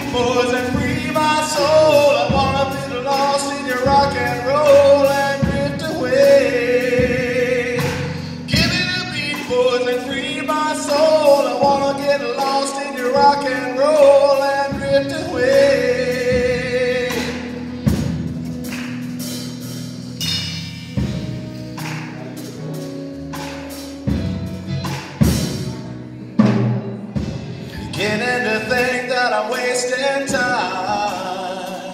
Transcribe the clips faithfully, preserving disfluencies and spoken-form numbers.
boys and free my soul. I wanna be lost in your rock and roll and drift away. Give me the beat, boys, and free my soul. I wanna get lost in your rock and roll and drift away. Beginning to think that I'm wasting time.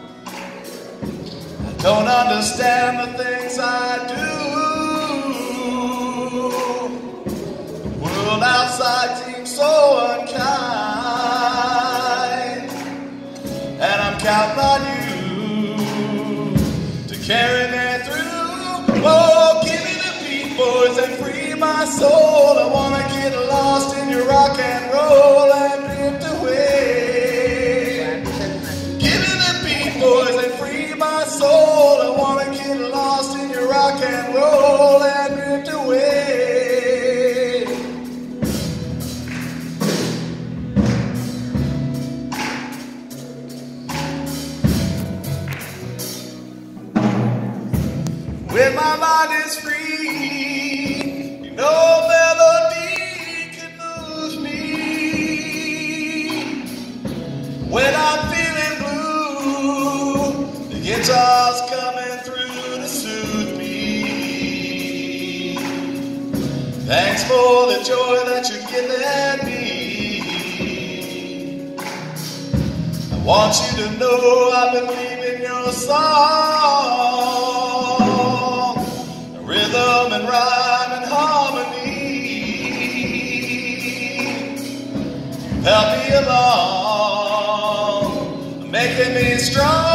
I don't understand the things I do. The world outside seems so unkind, and I'm counting on you to carry me through. Oh, give me the beat, boys, and free my soul. I wanna get lost in your rock and roll and drift away. Give me the beat, boys, and free my soul. I wanna get lost in your rock and roll and drift away. When my mind is free, you know melody can move me. When I'm feeling blue, the guitar's coming through to soothe me. Thanks for the joy that you're giving me. I want you to know I believe in your song, the rhythm and rhyme and harmony. Help me along, making me strong.